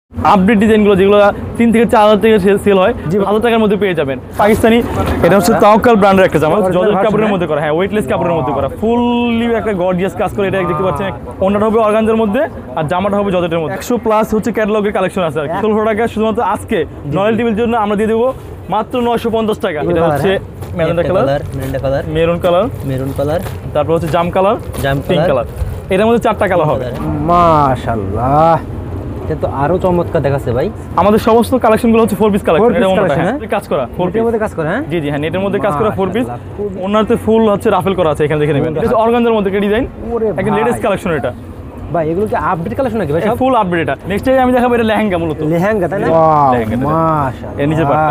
Update ডিজাইনগুলো যেগুলো 3 থেকে 4 হাজার টাকা সেল হয় 1000 টাকার মধ্যে পেয়ে যাবেন। পাকিস্তানি এটা হচ্ছে তাওয়াক্কাল ব্র্যান্ডের একটা জামা, জর্জেট কাপড়ের মধ্যে করা, হ্যাঁ ওয়েটলেস কাপড়ের মধ্যে করা, ফুললি একটা গর্জিয়াস কাজ করে। এটা দেখতে পাচ্ছেন, ওন্নাটা হবে অর্গানজার মধ্যে আর জামাটা হবে জর্জেটের মধ্যে। 100 প্লাস হচ্ছে ক্যাটালগের কালেকশন আছে আর কি। 1600 টাকা শুধুমাত্র আজকে নয়েল টিভির জন্য আমরা দিয়ে দেবো মাত্র 950 টাকা। এটা হচ্ছে মেরুন কালার, তারপর হচ্ছে জাম কালার, পিঙ্ক কালার, এটার মধ্যে 4টা কালার হবে। মাশাআল্লাহ, এটা তো আরো চমৎকার দেখাচ্ছে ভাই। আমাদের সমস্ত কালেকশনগুলো হচ্ছে 4 পিস কালেকশন। এটা ওনাটা কাজ করা 4 পিসের মধ্যে কাজ করা, হ্যাঁ জি জি হ্যাঁ, নেটের মধ্যে কাজ করা 4 পিস। ওনাতে ফুল হচ্ছে রাফেল করা আছে, এখানে দেখে নেবেন। এটা অর্গানজার মধ্যে একটা ডিজাইন, একদম লেটেস্ট কালেকশন এটা ভাই। এগুলো কি আপডেট কালেকশন নাকি ভাই? সব ফুল আপডেট। এটা নেক্সট টাইম আমি দেখাবো, এটা লেহেঙ্গা, মূলত লেহেঙ্গা, তাই না? মাশাআল্লাহ, এর নিচের পাটটা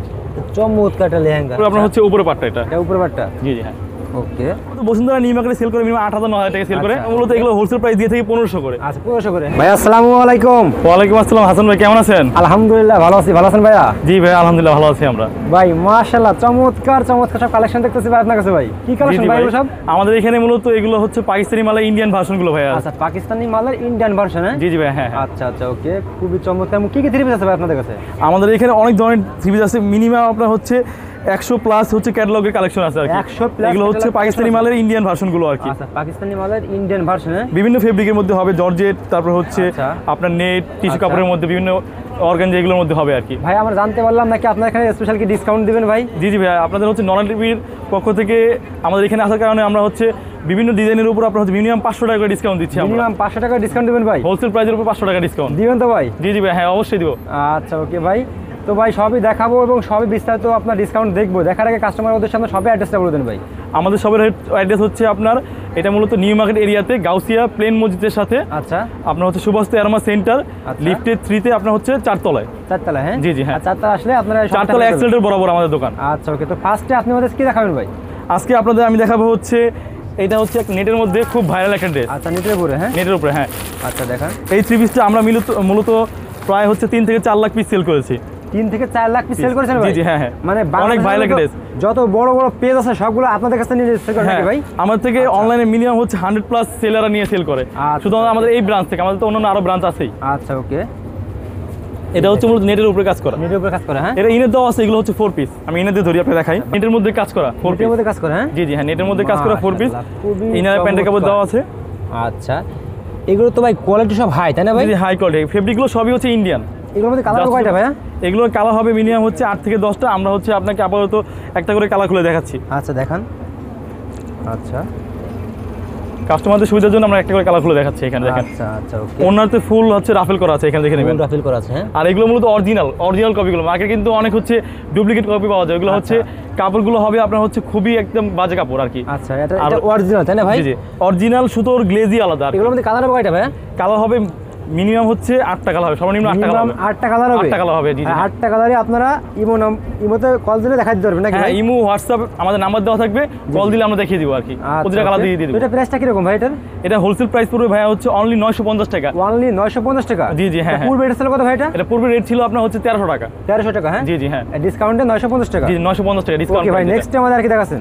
চমৎকার একটা লেহেঙ্গা। আপনার হচ্ছে উপরে পাটটা, এটা উপরে পাটটা, জি জি হ্যাঁ। ওকে, তো বসুন্ধরা নিউ মার্কেটে সেল করে মিনিমাম 8000-9000 টাকা সেল করে। মূলত এগুলো হোলসেল প্রাইস দিয়ে থেকে 1500 করে। আচ্ছা 1500 করে। ভাই আসসালামু আলাইকুম। ওয়ালাইকুম আসসালাম। হাসান ভাই কেমন আছেন? আলহামদুলিল্লাহ ভালো আছি, ভালো আছেন ভাইয়া? জি ভাই আলহামদুলিল্লাহ ভালো আছি আমরা। ভাই মাশাআল্লাহ, চমৎকার চমৎকার সব কালেকশন দেখতেছি ভাই আপনার কাছে। ভাই কি কালেকশন ভাই এগুলো সব? আমাদের এখানে মূলত এগুলো হচ্ছে পাকিস্তানি মালের ইন্ডিয়ান ভার্সনগুলো ভাই। আচ্ছা, পাকিস্তানি মালের ইন্ডিয়ান ভার্সন, হ্যাঁ জি জি ভাই হ্যাঁ। আচ্ছা আচ্ছা, ওকে, খুবই চমৎকার। কি কি থ্রি পিস আছে ভাই আপনাদের কাছে? আমাদের এখানে অনেক ধরনের থ্রি পিস আছে, মিনিমাম আপনার হচ্ছে 100 প্লাস হচ্ছে ক্যাটালগের কালেকশন আছে আর কি। 100 প্লাস এগুলো হচ্ছে পাকিস্তানি মালের ইন্ডিয়ান ভার্সনগুলো আর কি। আচ্ছা, পাকিস্তানি মালের ইন্ডিয়ান ভার্সন, বিভিন্ন ফেব্রিকের মধ্যে হবে, জর্জেট, তারপর হচ্ছে আপনার নেট, টিস্যু কাপড়ের মধ্যে, বিভিন্ন অর্গানজা এগুলোর মধ্যে হবে আর কি। ভাই আমরা জানতে পারলাম নাকি আপনার এখানে স্পেশাল কি ডিসকাউন্ট দিবেন ভাই? জি জি ভাই, আপনাদের হচ্ছে নন টিভির পক্ষ থেকে আমাদের এখানে আসার কারণে আমরা হচ্ছে বিভিন্ন ডিজাইনের উপর আপনার হচ্ছে মিনিমাম 500 টাকা করে ডিসকাউন্ট দিচ্ছি। মিনিমাম 500 টাকা ডিসকাউন্ট দিবেন ভাই? হোলসেল প্রাইসের উপর 500 টাকা ডিসকাউন্ট দিবেন তো ভাই? জি জি ভাই হ্যাঁ, অবশ্যই দিব। আচ্ছা ওকে ভাই, তো ভাই সবই দেখাবো এবং সবই বিস্তারিত আপনার ডিসকাউন্ট দেখবো। দেখার আগে কাস্টমার ওদের সামনে সবই অ্যাড্রেসটা বলে দেন ভাই। আমাদের সবের অ্যাড্রেস হচ্ছে আপনার, এটা মূলত নিউ মার্কেট এরিয়াতে গাউসিয়া প্লেন মসজিদের সাথে। আচ্ছা, আপনার হচ্ছে সুভাষ এরমা সেন্টার লিফটের 3-তে আপনার হচ্ছে 4 তলায়। 4 তলায়, হ্যাঁ জি জি হ্যাঁ। 4 তলা আসলে আপনারা 4 তলা এক্সেলেন্টের বরাবর আমাদের দোকান। আচ্ছা ওকে, তো ফার্স্টে আপনি আমাদের কি দেখাবেন ভাই? আজকে আপনাদের আমি দেখাবো হচ্ছে, এটা হচ্ছে এক নেটের মধ্যে খুব ভাইরাল একটা ড্রেস। আচ্ছা, নেটের উপরে, হ্যাঁ নেটের উপরে হ্যাঁ। আচ্ছা দেখান। এই থ্রি পিসটা আমরা মূলত প্রায় হচ্ছে 3 থেকে 4 লাখ পিস সেল করেছি। 3 থেকে 4 লাখ পিস সেল করেছেন ভাই? জি হ্যাঁ হ্যাঁ, মানে অনেক ভাইরাল একটা ড্রেস। যত বড় বড় পেজ আছে সবগুলো আপনাদের কাছে নিয়ে সেল করেন নাকি ভাই? আমাদের থেকে অনলাইনে মিনিমাম হচ্ছে 100 প্লাস সেলাররা নিয়ে সেল করে, শুধু আমাদের এই ব্রাঞ্চ থেকে। আমাদের তো অন্যান্য আরো ব্রাঞ্চ আছেই। আচ্ছা ওকে, এটা হচ্ছে মূলত নেটের উপরে কাজ করা। নেটের উপরে কাজ করা, হ্যাঁ এটা ইনের দেওয়া আছে, এগুলো হচ্ছে 4 পিস। আমি ইনের দিয়ে ধরি আপনাকে দেখাই। নেটের মধ্যে কাজ করা 4 পিস, নেটের মধ্যে কাজ করা, হ্যাঁ জি জি হ্যাঁ, নেটের মধ্যে কাজ করা 4 পিস। ইনার প্যান্টের কাপড় দেওয়া আছে। আচ্ছা, এগুলো তো ভাই কোয়ালিটি সব হাই, তাই না ভাই? জি হাই কোয়ালিটি, ফেব্রিকগুলো সবই হচ্ছে ইন্ডিয়ান। এগুলোর মধ্যে কালার কয়টা ভাই? এগুলোর কালার হবে মিনিমাম হচ্ছে 8 থেকে 10টা। আমরা হচ্ছে আপনাকে আপাতত একটা করে কালার খুলে দেখাচ্ছি। আচ্ছা দেখান। আচ্ছা, কাস্টমারদের সুবিধার জন্য আমরা একটা করে কালার খুলে দেখাচ্ছি, এখানে দেখেন। আচ্ছা আচ্ছা ওকে, ওনাতে ফুল হচ্ছে রাফেল করা আছে, এখানে দেখে নেবেন। রাফেল করা আছে, হ্যাঁ। আর এগুলো মূলত অরিজিনাল কপিগুলো। মার্কেটে কিন্তু অনেক হচ্ছে ডুপ্লিকেট কপি পাওয়া যায়। এগুলো হচ্ছে কাপড়গুলো হবে আপনার হচ্ছে খুবই একদম বাজে কাপড় আর কি। আচ্ছা, এটা অরিজিনাল, তাই না ভাই? জি অরিজিনাল, সুতোর গ্লেজি আলাদা। এগুলোর মধ্যে কালার হবে কয়টা ভাই? কালার হবে মিনিমাম হচ্ছে 8টা কালার হবে, সর্বনিম্ন 8টা কালার হবে। 8টা কালার হবে? 8টা কালার হবে, জি জি। 8টা কালারই আপনারা ইমোতে কল দিলে দেখাই দিতে পারবেন নাকি? হ্যাঁ, ইমো হোয়াটসঅ্যাপ আমাদের নাম্বার দেওয়া থাকবে, কল দিলে আমরা দেখিয়ে দিব আর কি। প্রতিটা কালার দিয়ে দিব। এটা প্রাইসটা কি রকম ভাই এটার? এটা হোলসেল প্রাইস পড়বে ভাই হচ্ছে অনলি 950 টাকা। অনলি 950 টাকা? জি জি হ্যাঁ। পূর্বে রেট ছিল কত ভাই এটা? এটা পূর্বে রেট ছিল আপনার হচ্ছে 1300 টাকা। 1300 টাকা, হ্যাঁ জি জি হ্যাঁ। ডিসকাউন্টে 950 টাকা? জি 950 টাকা ডিসকাউন্ট। ওকে ভাই, নেক্সট আমাদের আর কি দেখাচ্ছেন?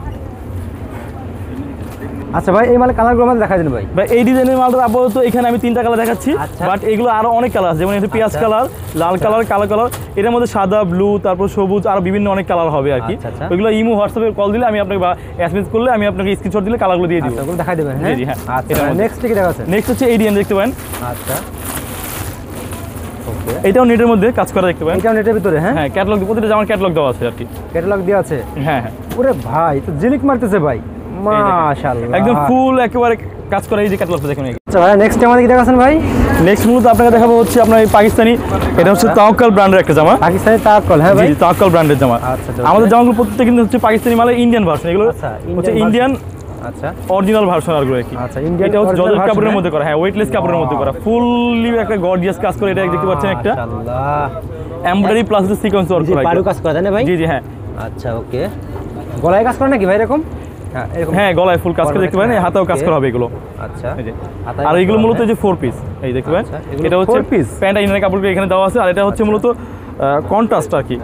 আচ্ছা ভাই, এই মালের কালারগুলো আমাদের দেখাই দিন ভাই। ভাই এই ডিজাইনের মালটা আপাতত এখানে আমি 3টা কালার দেখাচ্ছি, বাট এগুলো আরো অনেক কালার আছে। যেমন এটা পেঁয়াজ কালার, লাল কালার, কালো কালার, এটার মধ্যে সাদা, ব্লু, তারপর সবুজ, আরো বিভিন্ন অনেক কালার হবে আর কি। ওইগুলো ইমো হোয়াটসঅ্যাপে কল দিলে আমি আপনাকে বা এসএমএস করলে আমি আপনাকে স্ক্রিনশট দিলে কালারগুলো দিয়ে দিব। ওগুলো দেখাই দেবেন, হ্যাঁ জি হ্যাঁ। আচ্ছা, নেক্সট কি দেখাচ্ছেন? নেক্সট হচ্ছে এই ডিজাইন দেখতে পারেন। আচ্ছা ওকে, এটাও নেটের মধ্যে কাজ করা দেখতে পারেন। এটাও নেটের ভিতরে, হ্যাঁ হ্যাঁ, ক্যাটালগ, প্রতিটা জামার ক্যাটালগ দেওয়া আছে আর কি। ক্যাটালগ দেওয়া আছে, হ্যাঁ হ্যাঁ। ওরে ভাই তো জিলিক মারতেছে ভাই, মাশাআল্লাহ, একদম ফুল একেবারে কাজ করা। এই যে ক্যাটালগটা দেখুন। আচ্ছা ভাই, নেক্সট আমাদের কি দেখাচ্ছেন ভাই? নেক্সট মূলত আপনাকে দেখাবো হচ্ছে আপনার এই পাকিস্তানি, এটা হচ্ছে তাওয়াক্কাল ব্র্যান্ডের একটা জামা। পাকিস্তানি তাওয়াক্কাল, হ্যাঁ ভাই, জি তাওয়াক্কাল ব্র্যান্ডের জামা। আচ্ছা, আমাদের জামাগুলো প্রত্যেকটা কিন্তু হচ্ছে পাকিস্তানি মালের ইন্ডিয়ান ভার্সন। এগুলো হচ্ছে ইন্ডিয়ান, আচ্ছা অরিজিনাল ভার্সন আর কি। আচ্ছা, ইন্ডিয়ান, এটা হচ্ছে জর্জেট কাপড়ের মধ্যে করা, হ্যাঁ ওয়েটলেস কাপড়ের মধ্যে করা, ফুললি একটা গর্জিয়াস কাজ করে। এটা দেখতে পাচ্ছেন একটা মাশাআল্লাহ, এমব্রয়ডারি প্লাস সিকোয়েন্স ওয়ার্ক করা, পাড়ু কাজ করা, তাই না ভাই? জি জি হ্যাঁ। আচ্ছা ওকে, গলায় কাজ করা নাকি ভাই এরকম? হ্যাঁ, গলায় ফুল কাজ করে দেখতে পারেন, হাতেও কাজ করা হবে এগুলো। আচ্ছা, আর এগুলো মূলত যে 4 পিস, এই দেখতে পারেন। এটা হচ্ছে প্যান্ট ইনার কাপড় এখানে দেওয়া আছে। আর এটা হচ্ছে মূলত কন্ট্রাস্ট আর কি।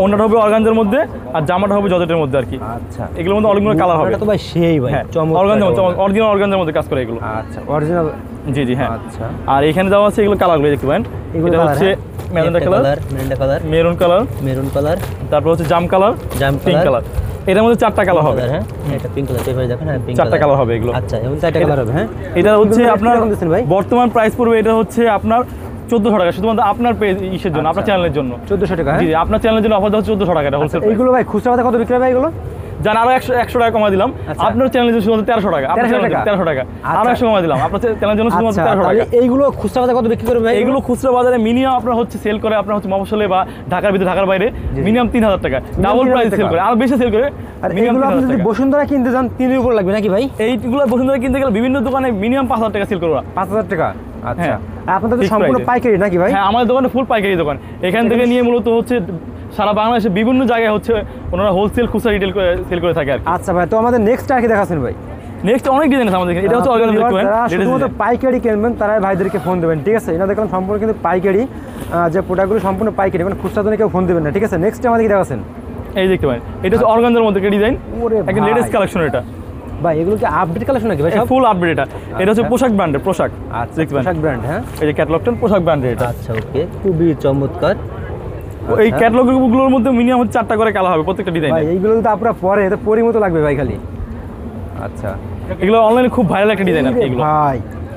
ওনাটা হবে অর্গানজার মধ্যে আর জামাটা হবে জর্জেটের মধ্যে আর কি। আচ্ছা, এগুলোর মধ্যে অনেকগুলো কালার হবে। এটা তো ভাই সেই ভাই হ্যাঁ, চমৎকার অরিজিনাল অর্গানজার মধ্যে কাজ করে এগুলো। আচ্ছা, অরিজিনাল। জি জি হ্যাঁ। আচ্ছা, আর এখানে দেওয়া আছে এগুলো কালারগুলো দেখতে পারেন। এগুলো এটা colour, হচ্ছে হ্যাঁ? Magenta colour, maroon colour, maroon colour, তারপর হচ্ছে জাম কালার, পিঙ্ক colour, কালার। এটার মধ্যে 4টা কালার হবে। হ্যাঁ এটা পিঙ্ক কালার, এই ভাই দেখেন, হ্যাঁ পিঙ্ক 4টা কালার হবে এগুলো। আচ্ছা, এবং 4টা কালার হবে। হ্যাঁ এটা হচ্ছে এগুলো আপনার কিরকম দিচ্ছেন ভাই? বর্তমান প্রাইস পড়বে এটা হচ্ছে আপনার 1400 টাকা, শুধুমাত্র আপনার পেজ ইসের জন্য, আপনার চ্যানেলের জন্য। 1400 টাকা। জি জি, আপনার চ্যানেলের জন্য অফার দেওয়া হচ্ছে 1400 টাকা, এটা হোলসেল। এইগুলো ভাই খুচরা বাজারে কত বিক্রি হয় ভাই এগুলো? জান আরো 100 টাকা কমাই দিলাম। আচ্ছা। আপনার চ্যানেলের জন্য শুধুমাত্র 1300 টাকা, আপনার 1300 চ্যানেলের জন্য টাকা। 1300 টাকা, আরো আচ্ছা। 100 কমাই দিলাম আপনার চ্যানেলের জন্য শুধুমাত্র আচ্ছা, 1300 তাহলে টাকা। এইগুলো খুচরা বাজারে কত বিক্রি করবে ভাই? এগুলো খুচরা বাজারে মিনিমাম আপনার হচ্ছে সেল করে আপনার হচ্ছে মফস্বলে বা ঢাকার ভিতরে, ঢাকার বাইরে মিনিমাম 3000 টাকা, ডাবল 3000 প্রাইস সেল টাকা। করে, আর বেশি সেল করে। আর minimum এইগুলো আপনি 3000 যদি টাকা। বসুন্ধরা কিনতে যান 3 উপর লাগবে নাকি ভাই? এইগুলো বসুন্ধরা কিনতে গেলে বিভিন্ন দোকানে মিনিমাম 5000 টাকা সেল করে ওরা। 5000 টাকা। আচ্ছা, হ্যাঁ। আর আপনাদের তো Fixed সম্পূর্ণ price-এ। পাইকারি নাকি ভাই? হ্যাঁ, আমাদের দোকানে ফুল পাইকারি দোকান। এখান থেকে নিয়ে মূলত হচ্ছে সারা বাংলাদেশে বিভিন্ন জায়গায় হচ্ছে ওনারা হোলসেল খুচরা রিটেল সেল করে থাকে আর কি। আচ্ছা ভাই, তো আমাদের নেক্সট আর কি দেখাচ্ছেন ভাই? নেক্সট অনেক ডিজাইন আছে আমাদের এখানে। এটা হচ্ছে অর্গানাইজ দেখতে পারেন। যারা latest শুধুমাত্র design। পাইকারি কিনবেন তারাই ভাইদেরকে ফোন দেবেন, ঠিক আছে? এটা দেখলাম সম্পূর্ণ কিন্তু পাইকারি, যে প্রোডাক্টগুলো সম্পূর্ণ পাইকারি, মানে খুচরা জন্য কেউ ফোন দেবেন না, ঠিক আছে? নেক্সট আমাদের কি দেখাচ্ছেন এই দেখতে পারেন, এটা হচ্ছে অর্গানজার মধ্যে একটা ডিজাইন, ওরে একটা ভাই। Latest collection. এটা ভাই এগুলো কি আপডেট কালেকশন নাকি ভাই সব? Full update. এটা হচ্ছে পোশাক ব্র্যান্ডের পোশাক। আচ্ছা, দেখতে পারেন পোশাক ব্র্যান্ড। হ্যাঁ, এই যে ক্যাটালগটা পোশাক ব্র্যান্ডের এটা। আচ্ছা, ওকে, খুবই চমৎকার। এই ক্যাটালগগুলোর মধ্যে মিনিমাম হচ্ছে 4টা করে কালার হবে প্রত্যেকটা ডিজাইন। ভাই এইগুলো যদি আপনারা পরে তো পরি মতো লাগবে ভাই খালি। আচ্ছা, এগুলো অনলাইনে খুব ভাইরাল একটা ডিজাইন আর কি এই রে এগুলো। ভাই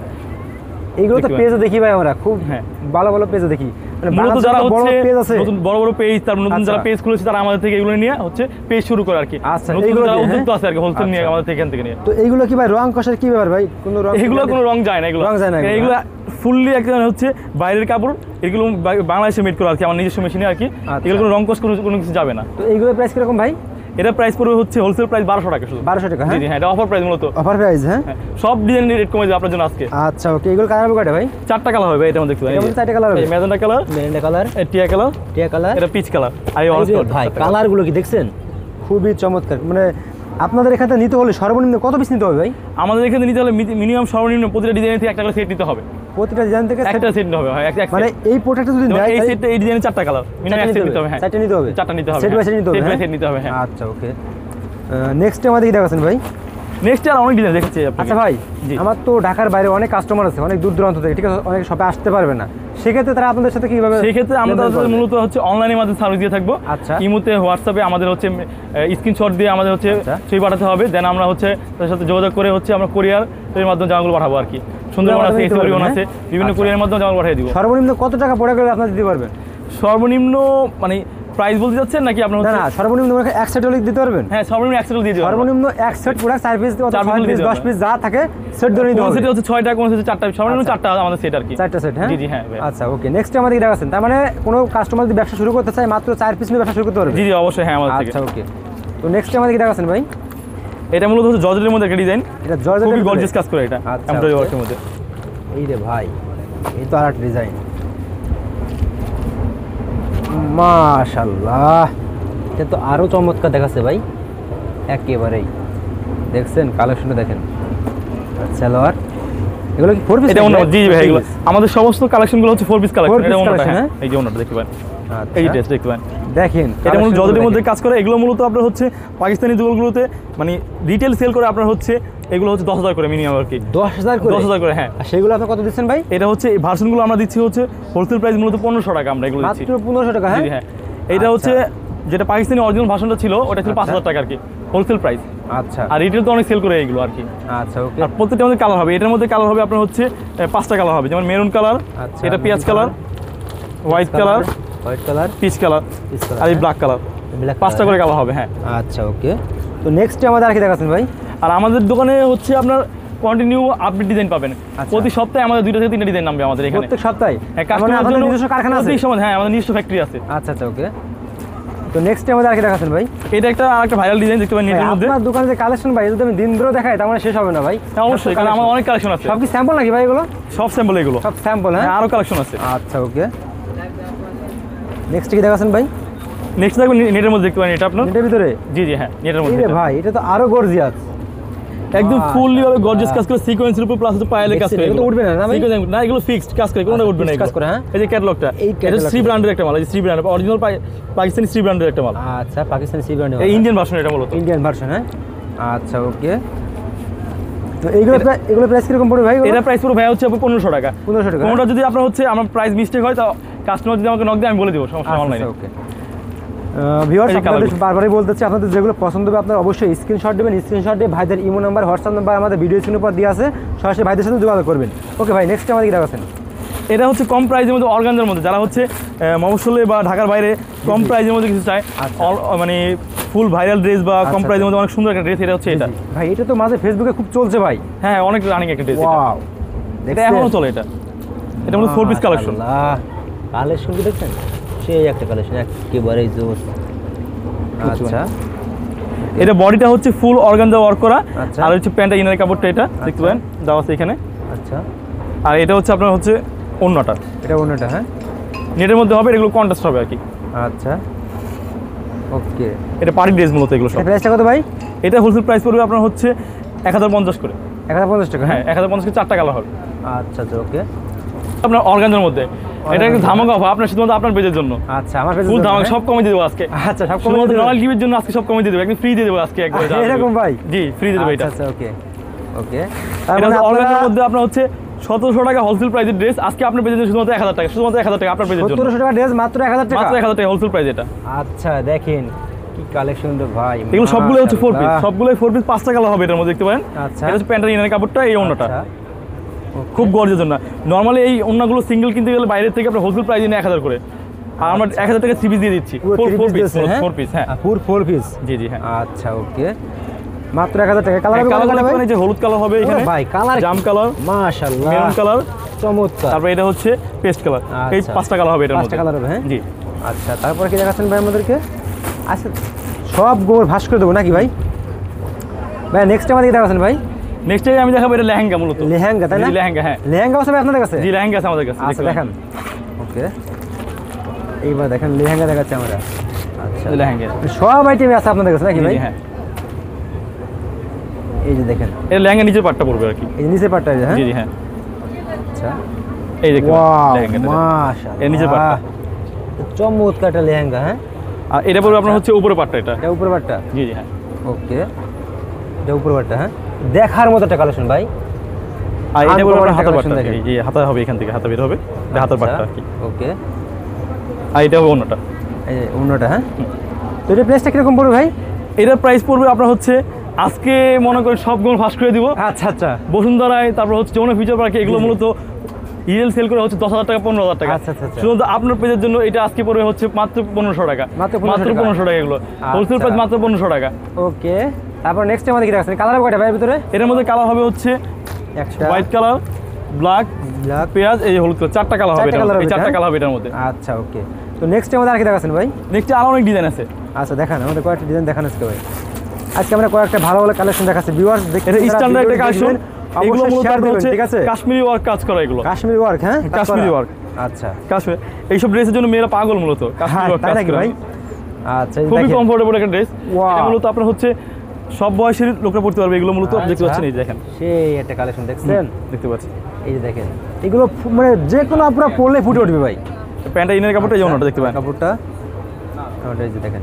এইগুলো তো দেখতে পেজে দেখি ভাই, আমরা খুব হ্যাঁ। ভালো ভালো পেজে দেখি, মানে মূলত বাংলাদেশে যারা তো বড় হচ্ছে পেজ আছে। নতুন বড় বড় পেজ, তার নতুন আচ্ছা। যারা পেজ খুলেছে তারা আমাদের থেকে এগুলো নিয়ে হচ্ছে পেজ শুরু করে আর কি। আচ্ছা, নতুন এইগুলো যারা দিয়ে, উদ্যোক্তা হ্যাঁ? আছে আর কি হোলসেল নিয়ে আচ্ছা। আমাদের থেকে এখান থেকে নিয়ে। তো এইগুলো কি ভাই রং কষার কি ব্যাপার ভাই? কোনো রং এগুলো কোনো রং যায় না, এগুলো রং যায় না এগুলো, এগুলো ফুললি একটা হচ্ছে বাইরের কাপড়, এগুলো বাংলাদেশে মেড করা আর কি, আমার নিজস্ব মেশিনে আর কি। আচ্ছা। এগুলো কোনো রং কষ কোনো কিছু যাবে না। তো এইগুলোর প্রাইস কিরকম ভাই? এটা প্রাইস পড়বে হচ্ছে হোলসেল প্রাইস 1200 টাকা শুধু। 1200 টাকা। জি হ্যাঁ, জি হ্যাঁ, এটা অফার প্রাইস মূলত। Offer price. হ্যাঁ, হ্যাঁ, সব ডিজাইন রেট কমে যাবে আপনার জন্য আজকে। আচ্ছা, ওকে। এগুলো কালার হবে কয়টা ভাই? 4টা কালার হবে এটা দেখতে পারেন। এর মধ্যে 4টা কালার হবে। এই ম্যাজেন্টা কালার, মেরুন কালার, টিয়া কালার, টিয়া কালার। এটা পিচ কালার, আর এই অরেঞ্জ কালার। ভাই কালারগুলো কি দেখছেন? খুবই চমৎকার। মানে আপনাদের এখান থেকে নিতে হলে সর্বনিম্ন কত পিস নিতে হবে ভাই? আমাদের এখানে নিতে হলে মিনিমাম সর্বনিম্ন প্রতিটা ডিজাইন থেকে একটা করে সেট নিতে হবে। প্রতিটা ডিজাইন থেকে একটা সেট নিতে হবে, হয় এক মানে এই প্রোডাক্টটা যদি যেমন নেয় এই তাহলে সেটটা এই ডিজাইনে 4টা কালার মিনিমাম এক সেট নিতে হবে। হ্যাঁ, 4টা নিতে হবে। 4টা নিতে হবে। সেট বাই সেট নিতে হবে। সেট বাই হ্যাঁ? সেট নিতে হবে। হ্যাঁ, আচ্ছা, ওকে। নেক্সট আমাদের কি দেখাচ্ছেন ভাই? নেক্সট আর অনেক ডিজাইন দেখছি আপনাকে। আচ্ছা ভাই, জি। আমার তো ঢাকার বাইরে অনেক কাস্টমার আছে, অনেক দূর দূরান্ত থেকে, ঠিক আছে? অনেক শপে আসতে পারবে না, সেক্ষেত্রে তারা আপনাদের সাথে কিভাবে? সেই ক্ষেত্রে আমরা লেনদেন তাদের করবে? মূলত হচ্ছে অনলাইনের মাধ্যমে সার্ভিস দিয়ে থাকবো। আচ্ছা। ইমোতে হোয়াটসঅ্যাপে আমাদের হচ্ছে স্ক্রিনশট দিয়ে আমাদের হচ্ছে আচ্ছা। ছবি পাঠাতে হবে, দেন আমরা হচ্ছে তাদের সাথে যোগাযোগ করে হচ্ছে আমরা কোরিয়ারের মাধ্যমে জামাগুলো পাঠাবো আর কি। সুন্দরবন আছে, নিতে এসি পারবেন, আছে, হ্যাঁ? বিভিন্ন আচ্ছা। কোরিয়ারের মাধ্যমে জামা পাঠিয়ে দিব। সর্বনিম্ন কত টাকা পড়ে গেলে আপনারা দিতে পারবেন? সর্বনিম্ন মানে প্রাইস বলতে যাচ্ছেন নাকি আপনার না হচ্ছে? না, সর্বনিম্ন এক সেট হলে দিতে পারবেন? হ্যাঁ, সর্বনিম্ন অ্যাক্সেল দিয়ে দিবেন। সর্বনিম্ন এক set product 4 piece, 4 6 piece piece, দিতে 10 হবে। পিস যা থাকে সেট ধরে নিতে কোন হবে। সেটে হচ্ছে 6টা, কোন সেটে 4টা, সর্বনিম্ন আচ্ছা। 4টা আমাদের সেট আর কি। 4টা সেট। হ্যাঁ, জি জি হ্যাঁ ভাই। আচ্ছা, ওকে। নেক্সট আমাদের কি দেখাচ্ছেন? তার মানে কোনো কাস্টমার যদি ব্যবসা শুরু করতে চায় মাত্র 4 পিস নিয়ে ব্যবসা শুরু করতে পারবে? জি জি অবশ্যই হ্যাঁ, আমাদের থেকে। আচ্ছা, ওকে। তো নেক্সট আমাদের কি দেখাচ্ছেন ভাই? এটা মূলত হচ্ছে জর্জেটের মধ্যে একটা ডিজাইন, এটা জর্জেটের খুবই ভিতরে? গর্জিয়াস কাজ করে এটা, আচ্ছা, এমব্রয়ডারি okay। ওয়ার্কের মধ্যে। এই রে ভাই, এই তো আরেকটা ডিজাইন, মাশাআল্লাহ। এটা তো আরো চমৎকার দেখাচ্ছে ভাই, একেবারেই। দেখছেন কালেকশনটা দেখেন। আচ্ছা, সালোয়ার এগুলো কি 4 পিস? এটা অন্য, জি জি ভাই, এগুলো আমাদের সমস্ত কালেকশনগুলো হচ্ছে 4 পিস কালেকশন। 4 piece এটা অন্যটা, collection, হ্যাঁ, হ্যাঁ? এই যে অন্যটা দেখতে পারেন, আচ্ছা, এই যে ড্রেস দেখতে পারেন। দেখেন এটা মূলত collection জর্জেটের গুলো মধ্যে দেখেন। কাজ করে। এগুলো মূলত আপনার হচ্ছে পাকিস্তানি দোকানগুলোতে মানে রিটেল সেল করে আপনার হচ্ছে এগুলো হচ্ছে 10,000 করে মিনিমাম আর কি। 10,000 করে? 10,000 করে, হ্যাঁ। আর সেগুলো আপনি কত দিচ্ছেন ভাই? এটা হচ্ছে এই ভার্সনগুলো আমরা দিচ্ছি হচ্ছে হোলসেল প্রাইস মূলত 1500 টাকা আমরা এগুলো দিচ্ছি। মাত্র 1500 টাকা? জি হ্যাঁ, জি, হ্যাঁ। এটা আচ্ছা। হচ্ছে যেটা পাকিস্তানি অরিজিনাল ভার্সনটা ছিল ওটা ছিল আচ্ছা। 5000 টাকা আর কি হোলসেল প্রাইস। আচ্ছা, আর রিটেল তো অনেক সেল করে এইগুলো আর কি। আচ্ছা, ওকে। আর প্রত্যেকটা মধ্যে কালার হবে। এটার মধ্যে কালার হবে আপনার হচ্ছে 5টা কালার হবে, যেমন মেরুন কালার, আচ্ছা, এটা পেঁয়াজ maroon colour, white colour, white colour, peach colour, peach colour, আর এই ব্ল্যাক কালার। ব্ল্যাক 5টা করে কালার হবে, হ্যাঁ। আচ্ছা, ওকে। তো নেক্সট আমাদের আর কি দেখাচ্ছেন ভাই? আর আমাদের দোকানে হচ্ছে আপনার কন্টিনিউ আপডেট ডিজাইন পাবেন। আচ্ছা। প্রতি সপ্তাহে আমাদের 2টা থেকে 3টা ডিজাইন নামবে আমাদের এখানে। প্রত্যেক সপ্তাহে? হ্যাঁ, মানে কাস্টমারের আপনাদের জন্য নিজস্ব কারখানা আছে? প্রতি সময়, হ্যাঁ, আমাদের নিজস্ব ফ্যাক্টরি আছে। আচ্ছা, আচ্ছা, ওকে। তো নেক্সট আমাদের আর কি দেখাচ্ছেন ভাই? এটা একটা আরেকটা ভাইরাল ডিজাইন দেখতে পারেন ভাই, নেটের মধ্যে। আপনার দোকানে যে কালেকশন ভাই, যদি আমি দিন ধরে দেখাই তার মানে শেষ হবে না ভাই। হ্যাঁ, অবশ্যই, কারণ আমার অনেক কালেকশন আছে। সব কি স্যাম্পল নাকি ভাই এগুলো? সব স্যাম্পল এগুলো। সব স্যাম্পল? হ্যাঁ, হ্যাঁ, আরো কালেকশন আছে। আচ্ছা, ওকে। নেক্সট কি দেখাচ্ছেন ভাই? নেক্সট দেখবেন নেটের মধ্যে দেখতে পারেন, এটা আপনার। এটার ভিতরে? জি জি হ্যাঁ, নেটের এই মধ্যে রে এটা। ভাই, এটা তো আরো গর্জিয়াস। একদম আচ্ছা, ফুললি ভাবে গর্জিয়াস কাজ করে সিকোয়েন্সের উপর প্লাস হচ্ছে পায়েলে কাজ দেখছি, করে এগুলো তো উঠবে না, না ভাই? Sequence- না এগুলো ফিক্সড কাজ করে কোনটা উঠবে না fixed কাজ এগুলো। করে, হ্যাঁ? এই যে ক্যাটালগটা এই এটা catalog শ্রী ব্র্যান্ডের একটা মাল এই যে শ্রী ব্র্যান্ড অরিজিনাল পাকিস্তানি শ্রী ব্র্যান্ডের একটা মাল আচ্ছা পাকিস্তানি সি ব্র্যান্ড এই ইন্ডিয়ান ভার্সন এটা মূলত ইন্ডিয়ান ভার্সন, হ্যাঁ আচ্ছা ওকে। তো এগুলো প্রাইস কিরকম পড়বে ভাই? এটা প্রাইস পুরো ভাই হচ্ছে আপনার 1500 টাকা 1500 টাকা, কোনটা যদি আপনার হচ্ছে আমার প্রাইস মিস্টেক হয় তো কাস্টমার যদি আমাকে নক দেয় আমি বলে দেবো সমস্যা অনলাইনে ওকে। ভিউয়ার্স এই যে আপনাদের colourগুলো। বারবারই বলতেছি আপনাদের যেগুলো পছন্দ হবে আপনারা অবশ্যই স্ক্রিনশট দেবেন, স্ক্রিনশট দিয়ে ভাইদের ইমো নাম্বার হোয়াটসঅ্যাপ নাম্বার আমাদের ভিডিও স্ক্রিনের উপর দেওয়া আছে, সরাসরি ভাইদের সাথে যোগাযোগ করবেন। ওকে ভাই নেক্সট আমাদের কি দেখাচ্ছেন? এটা হচ্ছে কম প্রাইসের মধ্যে অর্গানজার মধ্যে যারা হচ্ছে মফস্বলে বা ঢাকার বাইরে কম প্রাইসের মধ্যে কিছু চায় আচ্ছা। মানে ফুল ভাইরাল ড্রেস বা কম আচ্ছা, প্রাইসের মধ্যে অনেক সুন্দর একটা ড্রেস এটা হচ্ছে এটা ভাই এটা তো মাঝে ফেসবুকে খুব চলছে ভাই। হ্যাঁ অনেক রানিং একটা ড্রেস ওয়াও এটা এখনো চলে এটা এটা মূলত 4 পিস কালেকশন কালেকশন কি দেখছেন? সেই একটা কালেকশন একেবারে জোস। আচ্ছা এটা বডিটা হচ্ছে ফুল অর্গানজা ওয়ার্ক করা আচ্ছা। আর হচ্ছে প্যান্টের ইনার কাপড়টা এটা দেখতে পারেন দেওয়া আছে এখানে আচ্ছা আর এটা হচ্ছে আপনার হচ্ছে অন্যটা এটা অন্যটা, হ্যাঁ নেটের মধ্যে হবে এগুলো কন্ট্রাস্ট হবে আর কি আচ্ছা ওকে। এটা পার্টি ড্রেস মূলত এগুলো সব এটা প্রাইসটা কত ভাই? এটা হোলসেল প্রাইস পড়বে আপনার হচ্ছে 1050 করে 1050 টাকা, হ্যাঁ 1050 করে 4টা কালার হবে আচ্ছা আচ্ছা ওকে। আপনার অর্গানজার মধ্যে এটা একটা ধামাকা অফার আপনার শুধুমাত্র আপনার পেজের জন্য আচ্ছা আমার কাছে ফুল ধামাকা সব কমে দিয়ে দেবো আজকে আচ্ছা সব কমে শুধুমাত্র দিবেন? রয়্যাল টিভির জন্য আজকে সব কমে দিয়ে দেবো একদম ফ্রি দিয়ে দেবো আজকে একবার এরকম ভাই? জি ফ্রি দিয়ে দেবো এটা আচ্ছা ওকে ওকে। এটা হচ্ছে অর্গানজার মধ্যে আপনার হচ্ছে 1700 টাকা হোলসেল প্রাইসের ড্রেস আজকে আপনার পেজের জন্য শুধুমাত্র 1000 টাকা শুধুমাত্র 1000 টাকা আপনার পেজের জন্য 1700 টাকা ড্রেস মাত্র 1000 টাকা, মাত্র 1000 টাকা হোলসেল প্রাইস এটা আচ্ছা দেখেন কি কালেকশন তো ভাই, এগুলো সবগুলো হচ্ছে 4 পিস মাশাআল্লাহ। সবগুলোই 4 পিস 5টা কালার হবে এটার মধ্যে দেখতে পারেন আচ্ছা। এটা হচ্ছে প্যান্টের ইনার কাপড়টা এই অন্যটা আচ্ছা, খুব গর্জের জন্য নরমালি এই অন্যগুলো সিঙ্গেল কিনতে গেলে বাইরে থেকে আপনার হোলসেল প্রাইস নিয়ে 1000 করে আর আমরা 1000 টাকা 3 পিস দিয়ে দিচ্ছি পুরো 4 পিস দিয়েছেন, হ্যাঁ? 4 পিস হ্যাঁ পুরো 4 পিস, জি জি হ্যাঁ আচ্ছা ওকে মাত্র 1000 টাকা। কালার কালার দেখবেন এই যে হলুদ কালার হবে এখানে ভাই কালার জাম কালার মাশাআল্লাহ মেরুন কালার চমৎকার। তারপর এটা হচ্ছে পেস্ট কালার এই আচ্ছা। 5টা কালার হবে এটার 5টা মধ্যে কালার হবে, হ্যাঁ জি আচ্ছা তারপর কি দেখাচ্ছেন ভাই আমাদেরকে? আচ্ছা সব গোবর ভাস করে দেবো নাকি ভাই? ভাই নেক্সট আমাদের কি দেখাচ্ছেন ভাই? নেক্সট আমি দেখাবো এটা লেহেঙ্গা মূলত লেহেঙ্গা তাই না? জি, লেহেঙ্গা হ্যাঁ লেহেঙ্গা আছে ভাই আপনাদের কাছে? জি লেহেঙ্গা আছে আমাদের কাছে আচ্ছা দেখান ওকে। এইবার দেখেন লেহেঙ্গা দেখাচ্ছি আমরা, আচ্ছা লেহেঙ্গা সব আইটেম আছে আপনাদের কাছে নাকি জি, ভাই? জি, হ্যাঁ এই যে দেখেন এটা লেহেঙ্গা নিচের পাটটা পড়বে আর কি এই যে নিচের পাটটা, এই যে, হ্যাঁ জি জি হ্যাঁ আচ্ছা এই দেখুন ওয়াও লেহেঙ্গাটা মাশাআল্লাহ এর নিচের পাটটা চমৎকার একটা লেহেঙ্গা, হ্যাঁ আর এটা পড়বে আপনার হচ্ছে উপরে পাটটা এটা এটা উপর পাটটা জি জি হ্যাঁ ওকে এটা উপর পাটটা, হ্যাঁ দেখার মতো একটা কালেকশন ভাই। আর এটা পড়বে আপনার হাতের collection পাটটা দেখেন। এই হাতা হবে এখান থেকে হাতা বের হবে এটা হাতের পাটটা আর কি ওকে আর এটা হবে অন্যটা এই যে অন্যটা, হ্যাঁ তো এটা প্রাইসটা কিরকম পড়বে ভাই? এটার প্রাইস পড়বে আপনার হচ্ছে আজকে মনে করেন সবগুলো ফাস্ট করে দিব আচ্ছা আচ্ছা বসুন্ধরায় তারপর হচ্ছে যমুনা ফিউচার পার্কে এগুলো মূলত রিয়েল সেল করে হচ্ছে 10,000 টাকা 15,000 টাকা আচ্ছা, আচ্ছা, আচ্ছা। শুধু আপনার পেজের জন্য এটা আজকে পড়বে হচ্ছে মাত্র 1500 টাকা মাত্র 1500 টাকা। 1500 টাকা এগুলো হোলসেল আচ্ছা। প্রাইস মাত্র 1500 টাকা ওকে তারপর নেক্সট আমাদের কি দেখাচ্ছেন? কালার কয়টা ভাই ভিতরে? এটার মধ্যে কালার হবে হচ্ছে একটা হোয়াইট কালার ব্ল্যাক ব্ল্যাক, পেঁয়াজ এই যে হলুদ কালার 4টা কালার হবে চারটা এটার colour মধ্যে। এই হবে, 4টা হ্যাঁ? কালার হবে এটার মধ্যে আচ্ছা ওকে তো নেক্সট আমাদের আর কি দেখাচ্ছেন ভাই? নেক্সট আরো অনেক ডিজাইন আছে আচ্ছা দেখান আমাদের কয়েকটা ডিজাইন দেখান আজকে ভাই। আজকে আমরা কয়েকটা ভালো ভালো কালেকশন দেখাচ্ছি ভিউয়ার্স দেখতে এটা স্ট্যান্ডার্ড একটা কালেকশন এগুলো মূলত শেয়ার আপনার হচ্ছে ঠিক আছে কাশ্মীরি ওয়ার্ক কাজ করা এগুলো কাশ্মীরি ওয়ার্ক, হ্যাঁ কাজ কাশ্মীরি করা। ওয়ার্ক আচ্ছা কাশ্মীর এইসব ড্রেসের জন্য মেয়েরা পাগল মূলত হ্যাঁ কাশ্মীরি ওয়ার্ক তাই কাজ নাকি করে ভাই? আচ্ছা এই খুবই দেখেন। কমফোর্টেবল একটা ড্রেস Wow. এটা মূলত আপনার হচ্ছে সব বয়সের লোকরা পড়তে পারবে এগুলো মূলত দেখতে আচ্ছা। পাচ্ছেন এই যে দেখেন সেই একটা কালেকশন দেখছেন দেখতে পাচ্ছি এই যে দেখেন এগুলো মানে যে কোনো আপনারা পরলে ফুটে উঠবে ভাই। প্যান্টটা ইনের কাপড়টা যেমন ওটা দেখতে পারেন কাপড়টা ওটা এই যে দেখেন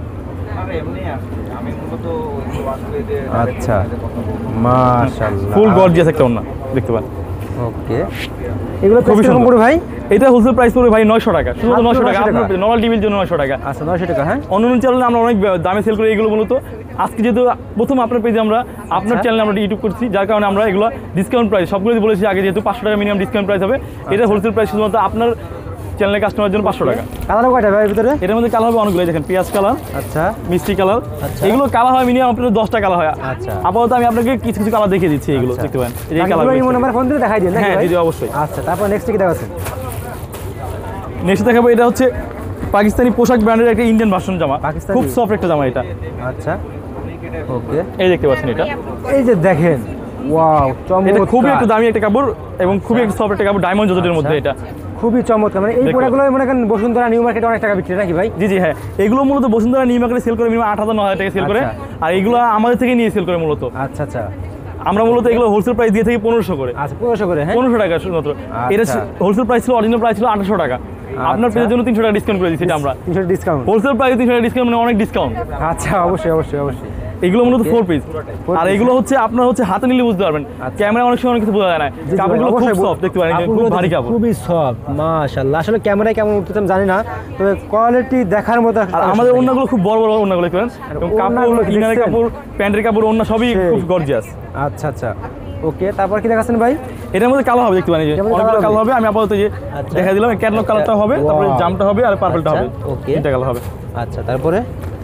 আচ্ছা মাশাআল্লাহ ফুল গর্জিয়াস একটা ওন্না দেখতে পারেন ওকে এগুলো খুবই খুবই সুন্দর সুন্দর। পড়বে ভাই? এটা হোলসেল প্রাইস পড়বে ভাই 900 টাকা শুধু মাত্র 900 টাকা 900 আপনার টাকা। নর্মাল টিভির জন্য 900 টাকা আচ্ছা 900 টাকা, হ্যাঁ অন্য চ্যানেলে আমরা অনেক দামে সেল করি এগুলো মূলত আজকে যেহেতু প্রথম আপনার পেজে আমরা আপনার আচ্ছা। চ্যানেলে আমরা ইউটিউব করছি যার কারণে আমরা এগুলো ডিসকাউন্ট প্রাইস সবগুলো বলেছি আগে যেহেতু 500 টাকা মিনিমাম ডিসকাউন্ট প্রাইস হবে এটা হোলসেল প্রাইস শুধুমাত্র আপনার চ্যানেলের কাস্টমারের জন্য 500 টাকা কালার কয়টা ভাই ভিতরে? এটার মধ্যে কালার হবে অনেকগুলো দেখেন পেঁয়াজ কালার আচ্ছা মিষ্টি কালার আচ্ছা। এগুলো কালার হয় মিনিমাম আপনার 10টা কালার হয় আচ্ছা। আপাতত আমি আপনাকে কিছু কিছু কালার দেখিয়ে দিচ্ছি এগুলো দেখতে পারেন এই যে কালার বাকিগুলো ইমো নাম্বার ফোন দিয়ে দেখাই দিন নাকি হ্যাঁ ভাই? জি জি, অবশ্যই আচ্ছা তারপর নেক্সট কি দেখাচ্ছেন? নেক্সট দেখাবো এটা হচ্ছে পাকিস্তানি পোশাক ব্র্যান্ডের একটা ইন্ডিয়ান ভার্সন জামা পাকিস্তানি? খুব সফট একটা জামা এটা আচ্ছা ওকে এই দেখতে পাচ্ছেন এটা এই যে দেখেন ওয়াও এটা চমৎকার খুবই একটু দামি একটা কাপড় এবং খুবই একটা সফট একটা কাপড় ডায়মন্ড জর্জেটের মধ্যে এটা খুবই চমৎকার মানে এই দেখো। প্রোডাক্টগুলো মনে করেন বসুন্ধরা নিউ মার্কেটে অনেক টাকা বিক্রি নাকি ভাই? জি জি হ্যাঁ এগুলো মূলত বসুন্ধরা নিউ মার্কেটে সেল করে মিনিমাম 8,000 9,000 টাকা সেল করে আচ্ছা। আর এগুলো আমাদের থেকে নিয়ে সেল করে মূলত আচ্ছা আচ্ছা আমরা মূলত এগুলো হোলসেল প্রাইস দিয়ে থাকি 1500 করে। আচ্ছা 1500 করে, হ্যাঁ 1500 টাকা শুধুমাত্র। এটা হোলসেল প্রাইস ছিল, অরিজিনাল প্রাইস ছিল 800 টাকা। আপনার পেজের জন্য 300 টাকা ডিসকাউন্ট করে দিচ্ছি এটা আমরা। 300 ডিসকাউন্ট, হোলসেল প্রাইস 300 টাকা ডিসকাউন্ট মানে অনেক ডিসকাউন্ট। আচ্ছা অবশ্যই অবশ্যই অবশ্যই। এগুলো মূলত 4 পিস, আর এগুলো হচ্ছে আপনার হচ্ছে হাতে নিলে বুঝতে পারবেন, ক্যামেরা অনেক সময় অনেক কিছু বোঝা যায় না। কাপড়গুলো খুব সফট, দেখতে পারেন খুব ভারী কাপড়, খুবই সফট মাশাআল্লাহ। আসলে ক্যামেরায় কেমন উঠতেছে আমি জানি না, তবে কোয়ালিটি দেখার মতো। আর আমাদের ওন্নাগুলো খুব বড় বড় ওন্নাগুলো দেখতে পারেন, এবং কাপড়, ইনারের কাপড়, প্যান্টের কাপড়, ওন্না সবই খুব গর্জিয়াস। আচ্ছা আচ্ছা ওকে, তারপর কি দেখাচ্ছেন ভাই? এটার মধ্যে কালো হবে, দেখতে পারেন যে অনেকগুলো কালো হবে। আমি আপাতত যে দেখা দিলাম ক্যাটলগ কালারটা হবে, তারপরে জামটা হবে আর পার্পলটা হবে, ওকে তিনটা কালার হবে। আচ্ছা তারপরে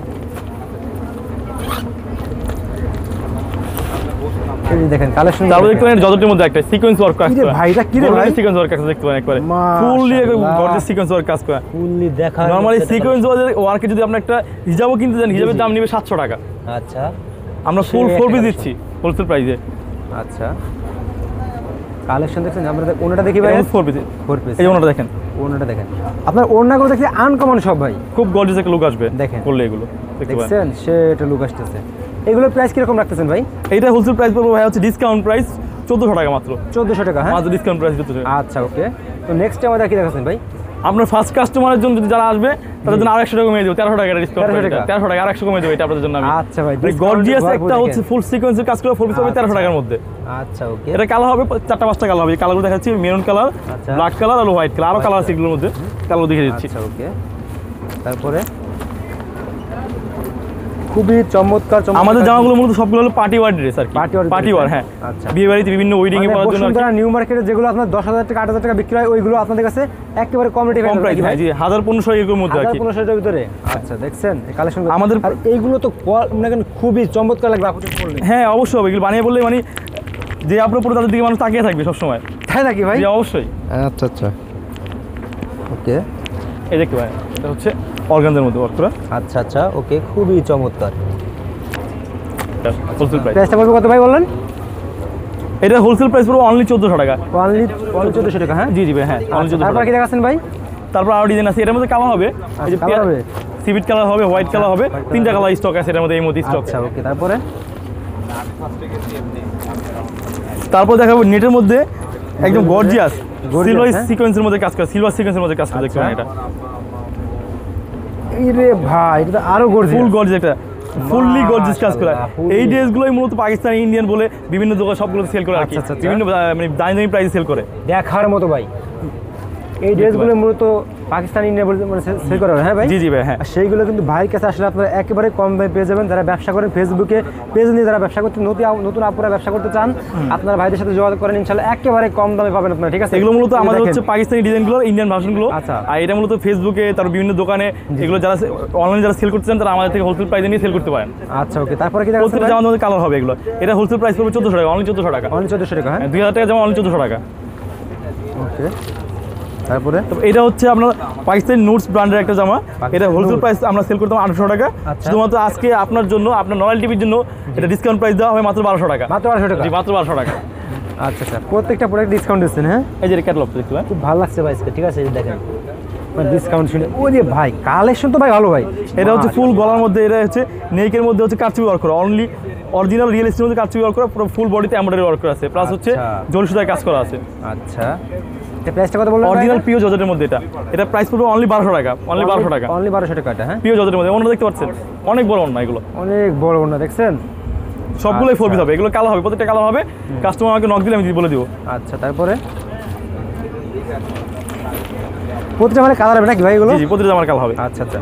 এই যে দেখেন কালেকশন, তারপরে দেখতে পারেন জর্জেটের মধ্যে একটা সিকোয়েন্স ওয়ার্ক কাজ করা। ভাই এটা কি রে ভাই? সিকোয়েন্স ওয়ার্ক কাজ দেখতে পারেন একবারে ফুললি গর্জিয়াস সিকোয়েন্স ওয়ার্ক কাজ করা। ফুললি দেখা নরমালি সিকোয়েন্স ওয়ার্কে যদি আপনি একটা হিজাবও কিনতে যান, হিজাবের দাম নেবে 700 টাকা। আচ্ছা আমরা ফুল 4 পিস দিচ্ছি হোলসেল প্রাইসে। আচ্ছা কালেকশন দেখছেন, আমরা ওনাটা দেখি ভাই, 4 পিস। 4 পিস, এই ওনাটা দেখেন, ওনাটা দেখেন। আপনার ওনাগুলো দেখি আনকমন সব ভাই, খুব গর্জিয়াস একটা লুক আসবে দেখেন করলে এগুলো দেখতে পারেন। দেখছেন সেটা লুক আসতেছে। এগুলোর প্রাইস কিরকম রাখতেছেন ভাই? এইটা হোলসেল প্রাইস পড়বে ভাই হচ্ছে ডিসকাউন্ট প্রাইস 1400 টাকা মাত্র। 1400 টাকা, হ্যাঁ মাত্র ডিসকাউন্ট প্রাইস 1400 টাকা। আচ্ছা ওকে, তো নেক্সট আমাদের কি দেখাচ্ছেন ভাই? আপনার ফার্স্ট কাস্টমারের জন্য যদি যারা আসবে তাদের জন্য আরো 100 টাকা কমিয়ে দেব, 1300 টাকা ডিসকাউন্ট। 1300 টাকা আর 100 কমিয়ে দেব এটা আপনাদের জন্য আমি। আচ্ছা ভাই, গর্জিয়াস একটা হচ্ছে ফুল সিকোয়েন্সের কাজ করে 4 পিস হবে 1300 টাকার মধ্যে। আচ্ছা ওকে, এটা কালার হবে 4টা 5টা কালার হবে। কালারগুলো দেখাচ্ছি, মেরুন কালার, আচ্ছা। ব্ল্যাক কালার আর হোয়াইট কালার, আরো কালার আছে এগুলোর মধ্যে, কালার দেখিয়ে দিচ্ছি। আচ্ছা ওকে, তারপরে খুবই চমৎকার আমাদের জামাগুলো মূলত সবগুলো হলো পার্টি ওয়্যার ড্রেস আর কি, পার্টি ওয়্যার। হ্যাঁ আচ্ছা, বিয়ে বাড়িতে বিভিন্ন ওয়েডিং এ পরার জন্য আর কি। বসুন্ধরা নিউ মার্কেটে যেগুলো আপনার 10,000 টাকা 8,000 টাকা বিক্রি হয়, ওইগুলো আপনাদের কাছে একেবারে কম রেটে কম প্রাইস, হ্যাঁ জি 1500 এর মধ্যে আর কি। 1500 টাকার ভিতরে। আচ্ছা দেখছেন এই কালেকশন আমাদের আর এইগুলো তো মানে খুবই চমৎকার লাগবে আপনি বললেন। হ্যাঁ অবশ্যই হবে, এগুলো বানিয়ে বললে মানে যে আপনার পুরো তাদের দিকে মানুষ তাকিয়ে থাকবে সব সময়। তাই নাকি ভাই? জি অবশ্যই। আচ্ছা আচ্ছা ওকে, এই দেখতে পারেন এটা হচ্ছে অর্গানজার মধ্যে ওয়ার্ক করা। আচ্ছা আচ্ছা ওকে, খুবই চমৎকার। হোলসেল প্রাইস প্রাইসটা বলবো কত ভাই বললেন? এটা হোলসেল প্রাইস পুরো অনলি 1400 টাকা। অনলি 1400 টাকা, হ্যাঁ জি জি ভাই, হ্যাঁ অনলি 1400 তারপর টাকা। কি দেখাচ্ছেন ভাই? তারপর আরো ডিজাইন আছে, এটার মধ্যে কালার হবে, এই যে কালার হবে, সিভিট কালার হবে, হোয়াইট কালার হবে, তিনটা কালার স্টক আছে এটার মধ্যে, এই মধ্যে স্টক। আচ্ছা ওকে, তারপরে তারপর দেখাবো নেটের মধ্যে একদম গর্জিয়াস সিলভার সিকোয়েন্সের মধ্যে কাজ করা, সিলভার সিকোয়েন্সের মধ্যে কাজ করা দেখতে পারেন। এটা এই রে ভাই, এটা তো আরো গর্জিয়াস, ফুল গর্জিয়াস, একটা ফুললি গর্জিয়াস কাজ করা। এই ড্রেসগুলোই মূলত পাকিস্তানি ইন্ডিয়ান বলে বিভিন্ন দোকান সবগুলো সেল করে আর কি, আচ্ছা, আচ্ছা। বিভিন্ন মানে দামি দামি প্রাইসে সেল করে। দেখার মতো ভাই। এই ড্রেসগুলো মূলত পাকিস্তানি ইন্ডিয়া বলে মানে সেল করা হয়, হ্যাঁ ভাই? জি জি ভাই, হ্যাঁ। আর সেইগুলো কিন্তু ভাইয়ের কাছে আসলে আপনারা একেবারে কম দামে পেয়ে যাবেন। যারা ব্যবসা করেন ফেসবুকে পেজ নিয়ে যারা ব্যবসা করতে নতুন আপুরা ব্যবসা করতে চান, আপনারা ভাইদের সাথে যোগাযোগ করেন, ইনশাআল্লাহ একেবারে কম দামে পাবেন আপনারা, ঠিক আছে? এগুলো মূলত এই আমাদের দেখেন। হচ্ছে পাকিস্তানি ডিজাইনগুলো, ইন্ডিয়ান ভার্সনগুলো। আচ্ছা। আর এটা মূলত ফেসবুকে তার বিভিন্ন দোকানে এগুলো যারা অনলাইনে যারা সেল করতে চান তারা আমাদের থেকে হোলসেল প্রাইসে নিয়ে সেল করতে পারেন। আচ্ছা ওকে, তারপরে কি হোলসেল দেখাচ্ছেন? জামার মধ্যে কালার হবে এগুলো। এটা হোলসেল প্রাইস পড়বে 1400 টাকা, অনলি 1400 টাকা। অনলি 1400 টাকা, হ্যাঁ 2000 টাকা জামা অনলি 1400 টাকা। ওকে, তারপরে তো এটা হচ্ছে আপনার পাকিস্তানি নোটস ব্র্যান্ডের একটা জামা। এটা হোলসেল প্রাইস আমরা সেল করতাম 800 টাকা। আচ্ছা। শুধুমাত্র আজকে আপনার জন্য, আপনার নয়াল টিভির জন্য এটা ডিসকাউন্ট প্রাইস দেওয়া হবে মাত্র 1200 টাকা। মাত্র 1200 টাকা? জি মাত্র 1200 টাকা। আচ্ছা আচ্ছা, প্রত্যেকটা প্রোডাক্ট ডিসকাউন্ট দিচ্ছেন, হ্যাঁ? এই যে ক্যাটালগ দেখতে পারেন, খুব ভালো লাগছে ভাই, ঠিক আছে? এই যে দেখেন ডিসকাউন্ট শুনে, ওই যে ভাই কালেকশন তো ভাই ভালো ভাই। এটা হচ্ছে ফুল গলার মধ্যে, এটা হচ্ছে নেকের মধ্যে হচ্ছে কারচুপি ওয়ার্ক করা, অনলি অরিজিনাল রিয়েল এস্টেটের মধ্যে কারচুপি ওয়ার্ক করা, পুরো ফুল বডিতে এমব্রয়ডারি ওয়ার্ক করা আছে, প্লাস হচ্ছে জরি সুতায় কাজ করা আছে। আচ্ছা, এটা প্রাইসটা কত বললেন? অরিজিনাল পিও জর্জেটের মধ্যে এটা প্রাইস পড়বে অনলি 1200 টাকা, অনলি 1200 টাকা। অনলি 1200 টাকা এটা, হ্যাঁ পিও জর্জেটের মধ্যে ওনারা দেখতে পাচ্ছেন অনেক বড় ওনা, এগুলো অনেক বড় ওনা, দেখছেন? সবগুলোই 4 পিস হবে, এগুলো কালার হবে, প্রত্যেকটা কালার হবে। কাস্টমার আমাকে নক দিলে আমি বলে দিব। আচ্ছা, তারপরে প্রতিটা মানে কালার হবে নাকি ভাই এগুলো? জি জি প্রত্যেকটা আমার কালার হবে। আচ্ছা আচ্ছা,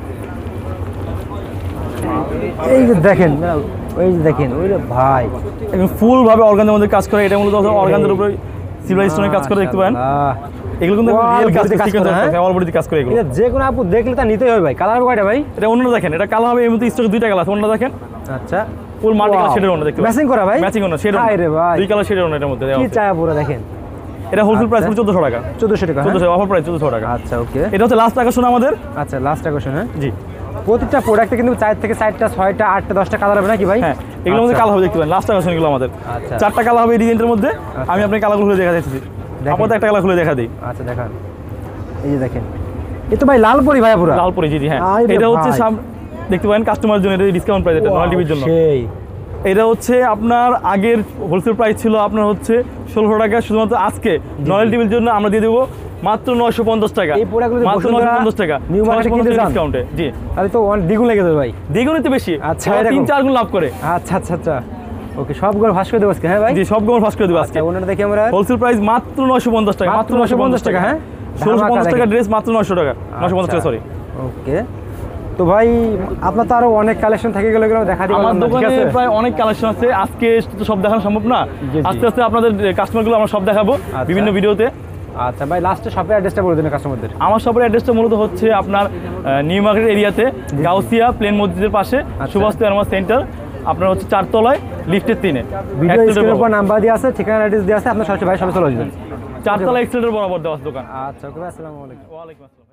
এই যে দেখেন, ওই যে দেখেন, ওই রে ভাই একদম ফুল ভাবে অর্গানজার মধ্যে কাজ করে। এটা মূলত অর্গানজার উপরে সিলভার স্টোনের কাজ করে দেখতে পারেন। এগুলো কিন্তু রিয়েল কাজ করে, অল বডিতে কাজ করে এগুলো। এটা যে কোনো আপু দেখলে তা নিতেই হবে ভাই। কালার হবে কয়টা ভাই? এটা অন্য দেখেন, এটা কালার হবে, এর মধ্যে স্টক দুইটা কালার আছে, অন্য দেখেন আচ্ছা, ফুল মাল্টি কালার শেডের অন্য দেখতে পাচ্ছেন, ম্যাচিং করা ভাই, ম্যাচিং অন্য শেড, আরে ভাই দুই কালার শেডের অন্য এর মধ্যে দেওয়া কি আছে। চায় পুরো দেখেন। এটা হোলসেল প্রাইস পড়বে 1400 টাকা। 1400 টাকা, 1400 অফার প্রাইস 1400 টাকা। আচ্ছা ওকে, এটা হচ্ছে লাস্ট টাকা শোনা আমাদের। আচ্ছা লাস্ট কোশ্চেন, হ্যাঁ জি প্রত্যেকটা প্রোডাক্টে কিন্তু 4 থেকে 4টা 6টা 8টা 10টা কালার হবে নাকি ভাই? হ্যাঁ, এগুলোর মধ্যে কালার হবে দেখতে পারেন, লাস্ট টাকা শোনা এগুলো আমাদের আচ্ছা 4টা কালার হবে এই ডিজাইনের মধ্যে। আমি আপনাকে কালারগুলো খুলে দেখা দিচ্ছি, আপাতত একটা কালার খুলে দেখা দিই। আচ্ছা দেখান, এই যে দেখেন, এই তো ভাই লালপরি ভাই পুরো লালপুরি। জি জি হ্যাঁ, আরে এটা হচ্ছে ভাই। দেখতে পারেন কাস্টমারের জন্য, এটা ডিসকাউন্ট প্রাইস, এটা নয়াল টিভির জন্য। সেই এটা হচ্ছে আপনার আগের হোলসেল প্রাইস ছিল আপনার হচ্ছে 1600 টাকা, শুধুমাত্র আজকে নয়েল টিভির জন্য আমরা দিয়ে দেবো মাত্র 950 টাকা। এই প্রোডাক্টগুলো যে মাত্র বসুন্ধরা 950 টাকা নিউ মার্কেটে কিনতে চান? ডিসকাউন্টে। জি, তাহলে তো দ্বিগুণ লেগে যাবে ভাই। দ্বিগুণই তো বেশি, আচ্ছা, ওরা এরকম। 3-4 গুণ লাভ করে। আচ্ছা আচ্ছা আচ্ছা, ওকে, সবগুলো ভাস করে দেবো আজকে, হ্যাঁ ভাই। জি, সব গোল ফাঁস করে দেবো আজকে। আচ্ছা, ওনাটা দেখি আমরা। হোলসেল প্রাইস মাত্র 950 টাকা, মাত্র 950 টাকা, হ্যাঁ? 1650 টাকা দেখেন। ড্রেস মাত্র 900 টাকা, 950 টাকা, সরি। ওকে, তো ভাই আপনার তো আরো অনেক কালেকশন থেকে গেলে দেখা দিবেন আমার না, ঠিক দোকানে আছে? প্রায় অনেক কালেকশন আছে, আজকে তো সব দেখানো সম্ভব না। জি, জি। আস্তে আস্তে আপনাদের কাস্টমারগুলো আমরা সব দেখাবো বিভিন্ন ভিডিওতে। আচ্ছা ভাই, লাস্টে শপের অ্যাড্রেসটা বলে দিন কাস্টমারদের। আমার শপের অ্যাড্রেসটা মূলত হচ্ছে আপনার নিউ মার্কেট এরিয়াতে, গাউসিয়া প্লেন মসজিদের পাশে, সুভাষ এরমা সেন্টার। আপনার হচ্ছে 4 তলায়, লিফটের 3-এ। ভিডিও স্ক্রিনের উপর নাম্বার দেওয়া আছে, ঠিকানা অ্যাড্রেস দেওয়া আছে, আপনার সরাসরি ভাই সবাই চলে আসবেন। 4 তলা এক্সেলেটার বরাবর দেওয়া আছে দোকান। আচ্ছা, ওকে ভাই, আসসালামু আলাইকুম। ওয়ালাইকুম আসসালাম।